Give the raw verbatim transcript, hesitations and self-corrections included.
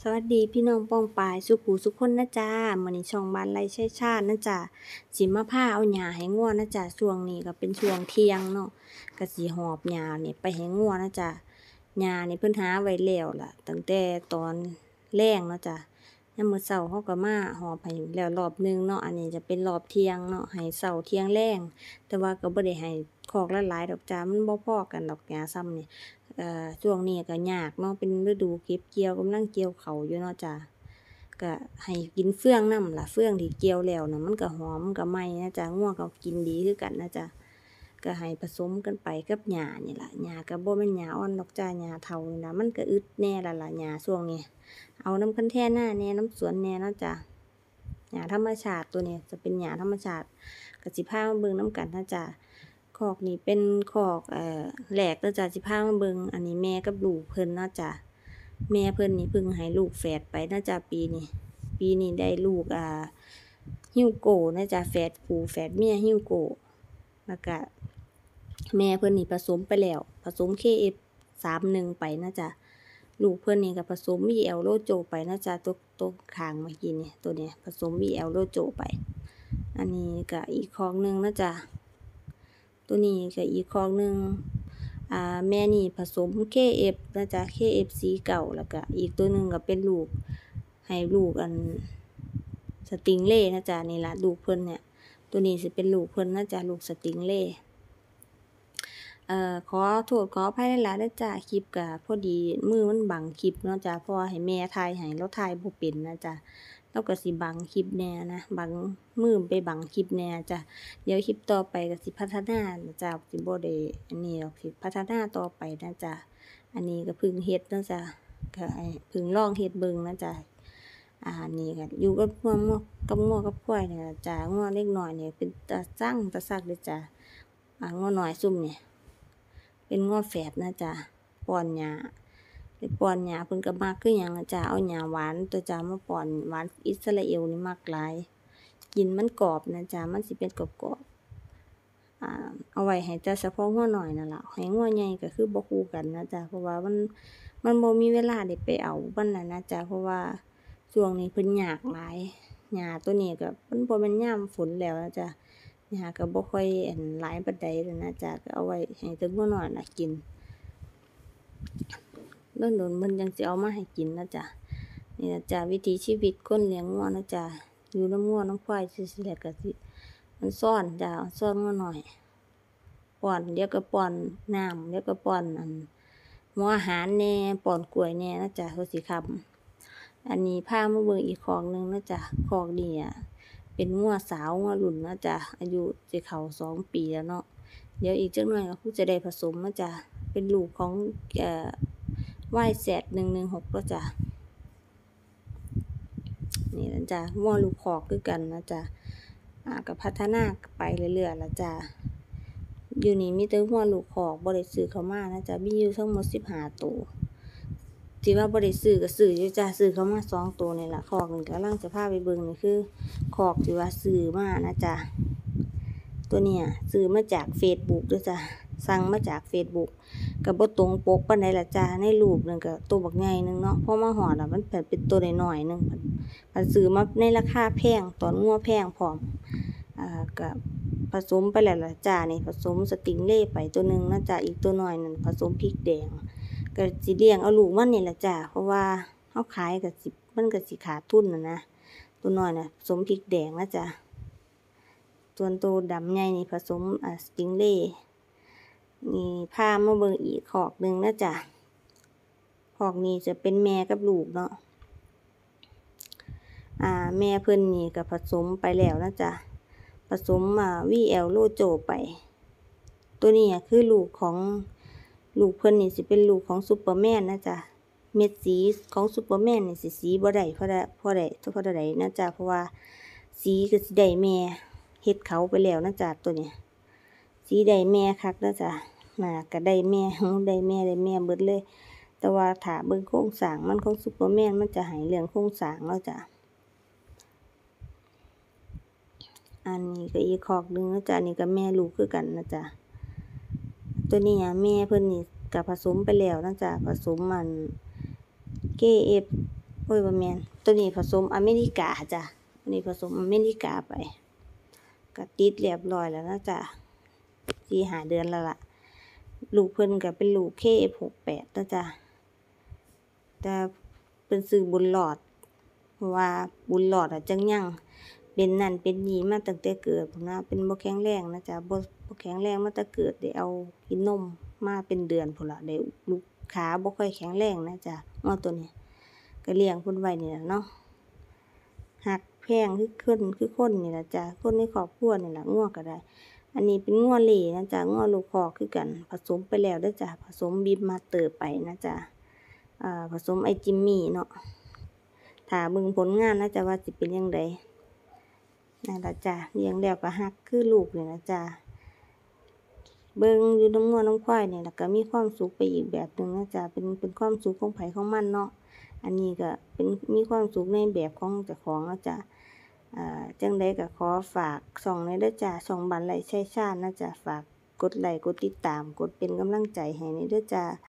สวัสดีพี่น้องป้องปายสุขูสุขคนนะจ้ามื้อนี้ช่องบ้านไร่ไชยชาตินะจ้าสิมาพาเอาหญ้าให้งัวนะจ้าช่วงนี้ก็เป็นช่วงเที่ยงเนาะก็สิหอบหญ้านี่ไปให้งัวนะจ้าหญ้านี่เพิ่นหาไว้แล้วล่ะตั้งแต่ตอนแลงเนาะจ้ายามมื้อเช้าเราก็มาหอบให้แล้วรอบหนึ่งเนาะอันนี้จะเป็นรอบเที่ยงเนาะให้เช้าเที่ยงแลงแต่ว่าก็บ่ได้ให้คอกละหลายดอกจ้ามันบ่พอกันดอกหญ้าส่ำนี่ เอ่อช่วงนี้ก็ยากเนาะเป็นฤดูเก็บเกี่ยวกำลังเกี่ยวข้าวอยู่เนาะจ้ะก็ให้กินเฟืองนำล่ะเฟืองที่เกี่ยวแล้วน่ะมันก็หอมมันก็ใหม่นะจ้ะงัวก็กินดีคือกันนะจ้ะก็ให้ผสมกันไปกับหญ้านี่ล่ะหญ้าก็บ่แม่นหญ้าอ่อนดอกจ้ะหญ้าเฒ่านี่ล่ะมันก็อึดแน่ล่ะล่ะหญ้าช่วงนี้เอานำคันแท่นาแหน่นำสวนแหน่เนาะจ้ะหญ้าธรรมชาติตัวนี้จะเป็นหญ้าธรรมชาติก็สิพามาเบิ่งนำกันนะจ้ะ คอกนี่เป็นคอกเอ่อแรกเด้อจ้ะสิพามาเบิ่งอันนี้แม่กับลูกเพิ่นเนาะจ้ะแม่เพิ่นนี่เพิ่งให้ลูกแฝดไปเนาะจ้ะปีนี้ปีนี้ได้ลูกอ่าฮิ้วโกนะจ้ะแฝดผู้แฝดเมียฮิ้วโกแล้วก็แม่เพิ่นนี่ผสมไปแล้วผสม เค เอฟ สามสิบเอ็ด ไปนะจ้ะลูกเพิ่นนี่ก็ผสม วี แอล Rojo ไปนะจ้ะตัวตัวข้างเมื่อกี้นี่ตัวเนี้ยผสม วี แอล Rojo ไปอันนี้ก็อีกคอกหนึ่งนะจ้ะ ตัวนี้ก็อีกคอกหนึ่งอ่าแม่นี่ผสม เค เอฟ นะจ๊ะ เค เอฟ สีเก่าแล้วก็อีกตัวหนึ่งก็เป็นลูกให้ลูกอันสติงเล่นะจ๊ะนี่ล่ะลูกเพิ่นเนี่ยตัวนี้สิเป็นลูกเพิ่นนะจ๊ะลูกสติงเล่เอ่อขอโทษขออภัยหลายๆเด้อจ้ะคลิปก็พอดีมือมันบังคลิปเนาะจ้ะเพราะว่าให้แม่ถ่ายให้แล้วถ่ายบ่เป็นนะจ๊ะเราก็สิบังคลิปแหน่นะบังมือไปบังคลิปแหน่จ้ะเดี๋ยวคลิปต่อไปก็สิพัฒนานะจ้ะสิบ่ได้อันนี้ดอกสิพัฒนาต่อไปนะจ้ะอันนี้ก็เพิ่งเฮ็ดเนาะจ้ะก็ให้เพิ่งลองเฮ็ดเบิ่งนะจ้ะอ่านี่ก็อยู่กับงัวงัวกับงัวกับควายนี่ล่ะจ้ะงัวเล็กน้อยนี่เป็นตาซังตาซักเด้อจ้ะอ่างัวน้อยซุ่มนี่เป็นงัวแฝดนะจ้ะป้อนหญ้าไปป้อนหญ้าเพิ่นก็มักคือหยังล่ะจ้ะเอาหญ้าหวานตัวจ้ะมาป้อนหวานอิสราเอลนี่มักหลายกินมันกรอบนะจ้ะมันสิเป็นกรอบๆอ่าเอาไว้ให้แต่เฉพาะงัวน้อยนั่นล่ะให้งัวใหญ่ก็คือบ่คู่กันนะจ้ะเพราะว่ามันมันบ่มีเวลาได้ไปเอามันน่ะนะจ้ะเพราะว่าช่วงนี้เพิ่นยากหลายหญ้าตัวนี้ก็มันบ่แม่นยามฝนแล้วนะจ้ะหญ้าก็บ่ค่อยอั่นหลายปานใดแล้วนะจ้ะก็เอาไว้ให้แต่งัวน้อยน่ะกินโดนๆเพิ่นจังสิเอามาให้กินนะจ้ะนี่ล่ะจ้ะวิถีชีวิตคนเลี้ยงงัวนะจ้ะอยู่นำงัวนำควายซื่อๆแล้วก็สิมันซ่อนจ้ะซ่อนงัวน้อยป้อนเดี๋ยวก็ป้อนน้ำเดี๋ยวก็ป้อนอันหัวอาหารแหน่ป้อนกล้วยแหน่นะจ้ะเขาสิค่ำอันนี้พามาเบิ่งอีกคอกหนึ่งนะจ้ะคอกนี้อะเป็นงัวสาวงัวรุ่นนะจ้ะอายุสิเข้าสองปีแล้วเนาะเดี๋ยวอีกจักหน่อยก็คงจะได้ผสมนะจ้ะเป็นลูกของเอ่อ วาย แซด หนึ่งหนึ่งหก เด้อจ้ะนี่ล่ะจ้ะงัวลูกคอกคือกันนะจ้ะอ่าก็พัฒนาไปเรื่อยๆล่ะจ้ะอยู่นี่มีแต่งัวลูกคอกบ่ได้ซื้อเข้ามานะจ้ะมีอยู่ทั้งหมดสิบห้าตัวที่ว่าบ่ได้ซื้อก็ซื้ออยู่จ้ะซื้อเข้ามาสองตัวนี่ล่ะคอกนี่กำลังจะพาไปเบิ่งนี่คือคอกที่ว่าซื้อมานะจ้ะตัวเนี้ยซื้อมาจากเฟซบุ๊กเด้อจ้ะสั่งมาจากเฟซบุ๊กก็บ่ตรงปกปานใดล่ะจ้ะในรูปนั่นก็ตัวบักใหญ่หนึ่งเนาะพอมาฮอดอะมันเพิ่นเป็นตัวน้อยๆหนึ่งพันพันซื้อมาในราคาแพงตอนงัวแพงพร้อมอ่าก็ผสมไปแล้วล่ะจ้ะนี่ผสมสติงเล่ไปตัวหนึ่งนะจ้ะอีกตัวน้อยนั่นผสมพริกแดงก็สิเลี้ยงเอาลูกมันนี่ล่ะจ้ะเพราะว่าเฮาขายก็สิมันก็สิขาดทุนน่ะนะตัวน้อยน่ะผสมพริกแดงนะจ้ะส่วนตัวดำใหญ่นี่ผสมอ่าสติงเล่นี่พามาเบิ่งอีกคอกหนึ่งนะจ้ะคอกนี้จะเป็นแม่กับลูกเนาะอ่าแม่เพิ่นนี่ก็ผสมไปแล้วนะจ้ะผสมอ่า วี แอล Rojo ไปตัวนี้คือลูกของลูกเพิ่นนี่สิเป็นลูกของซูเปอร์แมนนะจ้ะเม็ดสีของซูเปอร์แมนนี่สิสีบ่ได้เพราะได้เพราะได้เพราะใดนะจ้ะเพราะว่าสีก็สิได้แม่เฮ็ดเขาไปแล้วนะจ้ะตัวนี้สีได้แม่คักนะจ้ะน่ะก็ได้แม่ได้แม่ได้แม่เบิดเลยแต่ว่าถ้าเบิ่งโครงสร้างมันของซูเปอร์แมนมันจะให้เรื่องโครงสร้างเนาะจ้ะอันนี้ก็อีกคอกหนึ่งนะจ้ะนี่ก็แม่ลูกคือกันนะจ้ะตัวนี้อะแม่เพิ่นนี่ก็ผสมไปแล้วนะจ้ะผสมมัน เค เอฟโอ้ยบ่แม่นตัวนี้ผสมอเมริกาจ้ะตัวนี้ผสมอเมริกาไปก็ติดเรียบร้อยแล้วนะจ้ะสี่ห้าเดือนแล้วล่ะลูกเพิ่นก็เป็นลูก เค เอฟ หกแปด เด้อจ้ะแต่เพิ่นซื้อบุญรอดเพราะว่าบุญรอดอะจักยังเป็นนั่นเป็นนี่มาตั้งแต่เกิดพู้นนะเป็นบ่แข็งแรงนะจ้ะบ่บ่แข็งแรงมาแต่เกิดได้เอากินนมมาเป็นเดือนพู้นล่ะได้ลูกขาบ่ค่อยแข็งแรงนะจ้ะงัวตัวนี้ก็เลี้ยงเพิ่นไว้นี่ล่ะเนาะรักแพงคือคนคือคนนี่ล่ะจ้ะคนในครอบครัวนี่ล่ะงัวก็ได้ อันนี้เป็นงัวเหล่นะจ้ะงัวลูกคอกคือกันผสมไปแล้วเด้อจ้ะผสมบีฟมาสเตอร์ไปนะจ้ะอ่าผสมไอ้จิมมี่เนาะถ้าเบิ่งผลงานนะจ้ะว่าสิเป็นจั่งใดนั่นล่ะจ้ะเลี้ยงแล้วก็รักคือลูกนี่ล่ะจ้ะเบิ่งอยู่นำงัวนำควายนี่ล่ะก็มีความสุขไปอีกแบบหนึ่งนะจ้ะเป็นเป็นความสุขของไผของมันเนาะอันนี้ก็เป็นมีความสุขในแบบของเจ้าของเนาะจ้ะอ่าจั่งใดก็ขอฝากช่องนี้เด้อจ้ะช่องบ้านไร่ไชยชาญนะจ้ะฝากกดไลค์กดติดตามกดเป็นกำลังใจให้หน่อยเด้อจ้ะ